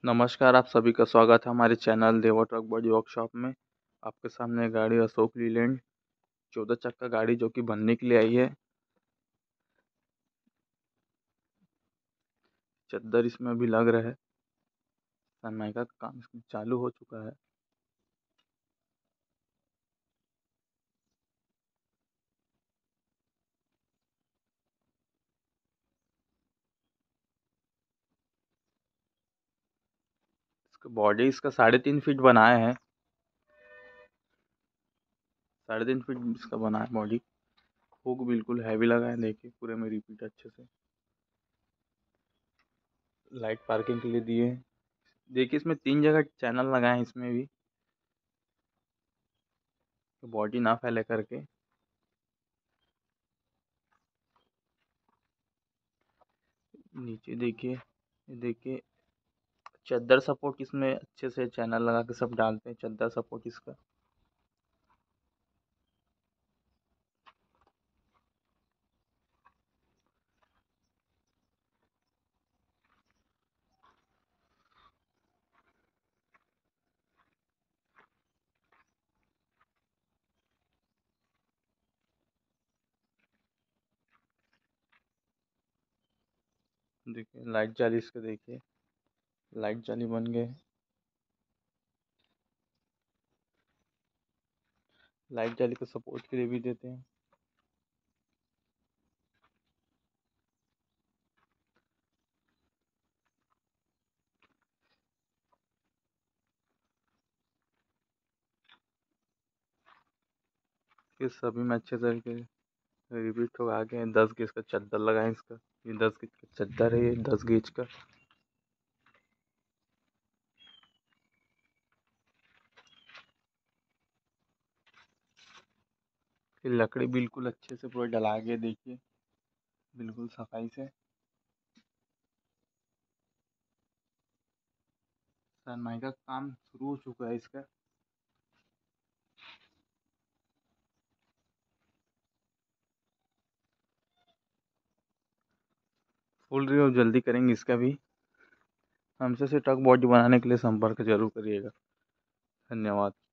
नमस्कार, आप सभी का स्वागत है हमारे चैनल देवा ट्रक बॉडी वर्कशॉप में। आपके सामने गाड़ी अशोक लीलैंड 14 चक्का गाड़ी जो कि बनने के लिए आई है। चद्दर इसमें अभी लग रहा है। सनमाइका का काम इसमें चालू हो चुका है। इसका बॉडी इसका 3.5 फीट बनाया है। 3.5 फीट इसका बना है बॉडी। हुक बिल्कुल हैवी लगा है, देखिए पूरे में रिपीट अच्छे से। लाइट पार्किंग के लिए दिए हैं। देखिए इसमें 3 जगह चैनल लगाए हैं इसमें भी, तो बॉडी ना फैले करके। नीचे देखिए, ये देखिए चद्दर सपोर्ट इसमें अच्छे से चैनल लगा के सब डालते हैं, चद्दर सपोर्ट इसका। देखिए लाइट जाली इसके, देखिए लाइट जाली बन गए। लाइट जाली को सपोर्ट के लिए भी देते हैं। ये सभी में अच्छे तरीके से रिपीट हो आगे 10 गेज का चद्दर लगाए इसका। ये 10 गेज का चद्दर है, ये 10 गेज का। फिर लकड़ी बिल्कुल अच्छे से पूरा डला के देखिए, बिल्कुल सफाई से। सनमाइका का काम शुरू हो चुका है इसका। फुल रिव्यू जल्दी करेंगे इसका भी। हमसे से ट्रक बॉडी बनाने के लिए संपर्क जरूर करिएगा। धन्यवाद।